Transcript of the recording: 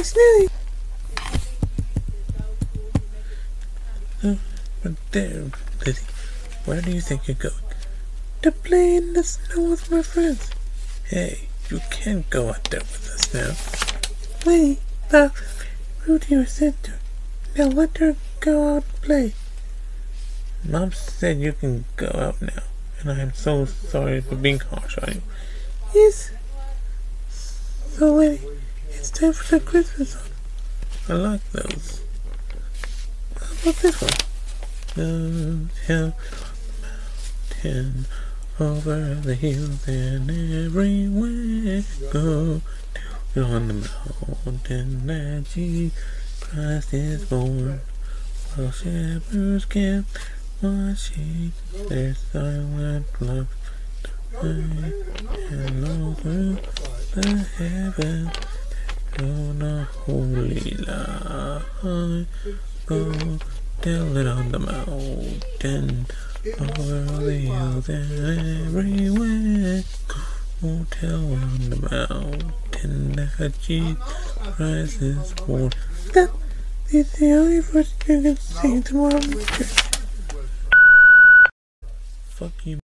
Snooty. But there, Lizzie, where do you think you're going? To play in the snow with my friends. Hey, you can't go out there with us now. Wait, Bob, Rudy or sister. Now let her go out and play. Mom said you can go out now, and I am so sorry for being harsh on you. Yes. So, Lenny, it's time for the Christmas song. I like those. How about this one? Down hill, mountain, over the hills and everywhere. Go down on the mountain that Jesus Christ is born. While shepherds camp, watching their silent love die, and all through the heaven, on a holy light, go tell it on the mountain, over the hills and everywhere. Go tell on the mountain that Jesus Christ is born. That is the only verse you can sing tomorrow. Fuck you.